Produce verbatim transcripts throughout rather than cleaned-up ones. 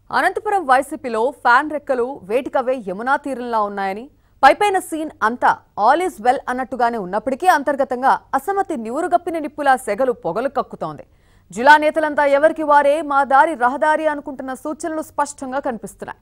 అనంతపురం వైసీపీలో ఫ్యాన్ రెక్కలు వేటికవే యమునా తీరంలా ఉన్నాయని పైపైన సీన్ అంతా ఆల్ ఈజ్ వెల్ అన్నట్టుగానే ఉన్నప్పటికీ అంతర్గతంగా అసమ్మతి నివురుగప్పిన నిప్పులా సెగలు పొగలు కక్కుతోంది. జిల్లా నేతలంతా ఎవరికి వారే మా దారి రహదారి అనుకుంటున్న సూచనలు స్పష్టంగా కనిపిస్తున్నాయి.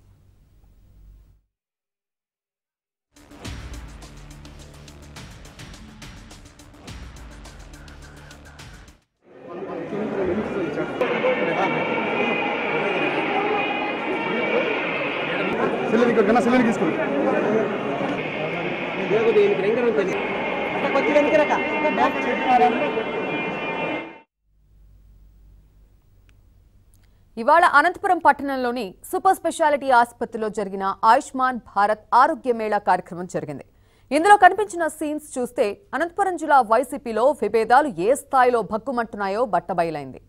ఇవాళ అనంతపురం పట్టణంలోని సూపర్ స్పెషాలిటీ ఆసుపత్రిలో జరిగిన ఆయుష్మాన్ భారత్ ఆరోగ్య మేళా కార్యక్రమం జరిగింది. ఇందులో కనిపించిన సీన్స్ చూస్తే అనంతపురం జిల్లా వైసీపీలో విభేదాలు ఏ స్థాయిలో భగ్గుమంటున్నాయో బట్టబయలైంది.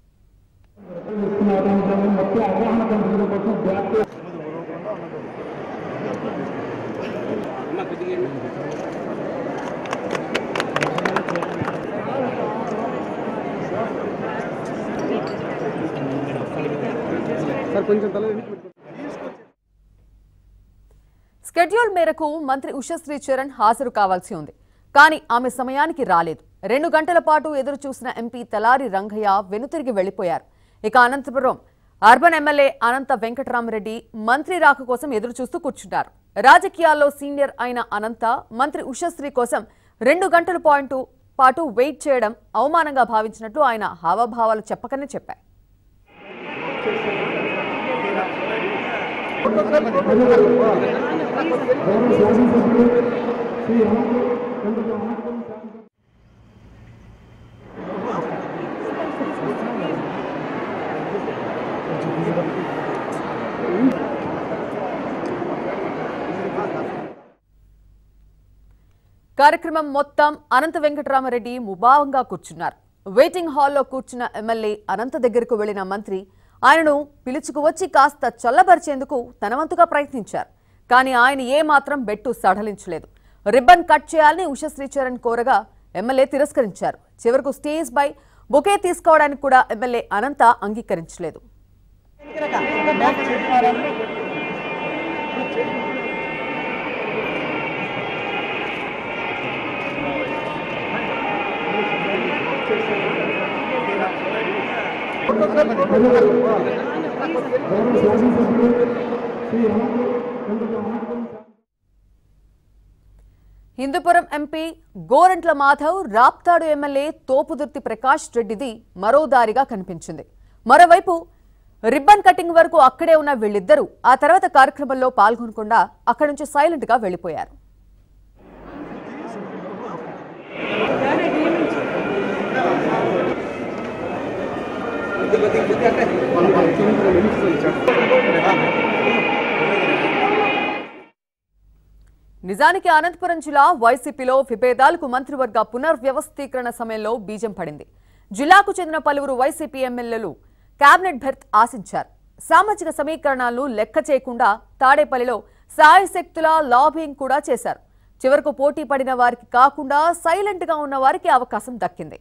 స్కెడ్యూల్ మేరకు మంత్రి ఉషశ్రీ చరణ్ హాజరు కావాల్సి ఉంది. కానీ ఆమె సమయానికి రాలేదు. రెండు గంటల పాటు ఎదురు చూసిన ఎంపీ తలారి రంగయ్య వెనుతిరిగి వెళ్లిపోయారు. ఇక అనంతపురం అర్బన్ ఎమ్మెల్యే అనంత వెంకటరామరెడ్డి మంత్రి రాక కోసం ఎదురు చూస్తూ కూర్చుంటారు. రాజకీయాల్లో సీనియర్ అయిన అనంత మంత్రి ఉషశ్రీ కోసం రెండు గంటల పాయింట్ పాటు వెయిట్ చేయడం అవమానంగా భావించినట్లు ఆయన హావభావాలు చెప్పకనే చెప్పారు. కార్యక్రమం మొత్తం అనంత వెంకటరామరెడ్డి ముభావంగా కూర్చున్నారు. వెయిటింగ్ హాల్లో కూర్చున్న ఎమ్మెల్యే అనంత దగ్గరకు వెళ్లిన మంత్రి ఆయనను పిలుచుకువచ్చి కాస్త చల్లబరిచేందుకు తనవంతుగా ప్రయత్నించారు. కానీ ఆయన ఏమాత్రం బెట్టు సడలించలేదు. రిబ్బన్ కట్ చేయాలని ఉషశ్రీ చరణ్ కోరగా ఎమ్మెల్యే తిరస్కరించారు. చివరకు స్టేజ్ పై బొకే తీసుకోవడానికి కూడా ఎమ్మెల్యే అనంత అంగీకరించలేదు. హిందూపురం ఎంపీ గోరంట్ల మాధవ్ రాప్తాడు ఎమ్మెల్యే తోపుదుర్తి ప్రకాష్ రెడ్డిది మరో దారిగా కనిపించింది. మరోవైపు రిబ్బన్ కటింగ్ వరకు అక్కడే ఉన్న వీళ్ళిద్దరూ ఆ తర్వాత కార్యక్రమంలో పాల్గొనకుండా అక్కడి నుంచి సైలెంట్ గా వెళ్లిపోయారు. నిజానికి అనంతపురం జిల్లా వైసీపీలో విభేదాలకు మంత్రివర్గ పునర్వ్యవస్థీకరణ సమయంలో బీజం పడింది. జిల్లాకు చెందిన పలువురు వైసీపీ ఎమ్మెల్యేలు కేబినెట్ బెర్త్ ఆశించారు. సామాజిక సమీకరణాలను లెక్క చేయకుండా తాడేపల్లిలో సాయశక్తుల లాబింగ్ కూడా చేశారు. చివరకు పోటీ పడిన వారికి కాకుండా సైలెంట్ గా ఉన్న వారికి అవకాశం దక్కింది.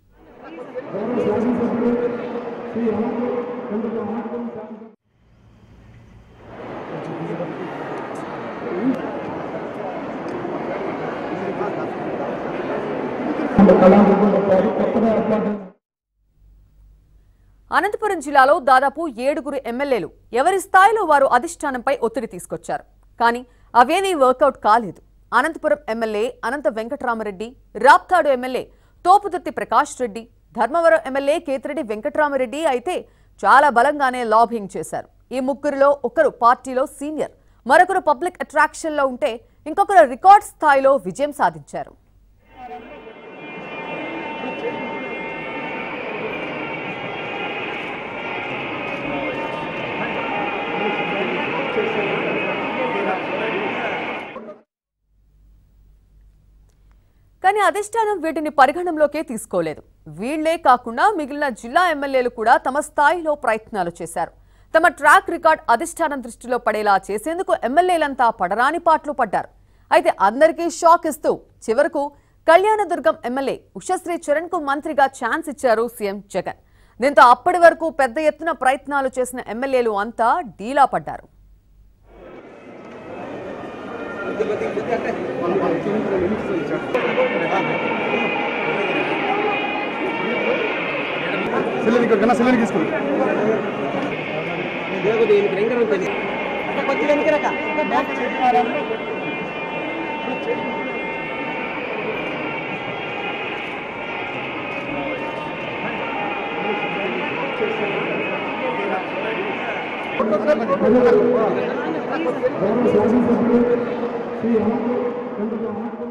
అనంతపురం జిల్లాలో దాదాపు ఏడుగురు ఎమ్మెల్యేలు ఎవరి స్థాయిలో వారు అధిష్టానంపై ఒత్తిడి తీసుకొచ్చారు. కానీ అవేమీ వర్కౌట్ కాలేదు. Anantapuram MLA Anantha Venkatarama Reddy, Raptadu MLA Thopudurthi Prakash Reddy, Dharmavaram MLA Kethireddy Venkatarama Reddy అయితే చాలా బలంగానే లాబింగ్ చేశారు. ఈ ముగ్గురిలో ఒకరు పార్టీలో సీనియర్, మరొకరు పబ్లిక్ అట్రాక్షన్ లో ఉంటే ఇంకొకరు రికార్డ్ స్థాయిలో విజయం సాధించారు. కానీ అధిష్టానం వీటిని పరిగణనలోకే తీసుకోలేదు. వీళ్లే కాకుండా మిగిలిన జిల్లా ఎమ్మెల్యేలు కూడా తమ స్థాయిలో ప్రయత్నాలు చేశారు. తమ ట్రాక్ రికార్డ్ అధిష్టానం దృష్టిలో పడేలా చేసేందుకు ఎమ్మెల్యేలంతా పడరాని పాటలు పడ్డారు. అయితే అందరికీ షాక్ ఇస్తూ చివరకు కళ్యాణదుర్గం ఎమ్మెల్యే ఉషశ్రీ చరణ్ కు మంత్రిగా ఛాన్స్ ఇచ్చారు సీఎం జగన్. దీంతో అప్పటి వరకు పెద్ద ఎత్తున ప్రయత్నాలు చేసిన ఎమ్మెల్యేలు అంతా డీలా పడ్డారు. శాసనసభ్యులు శ్రీ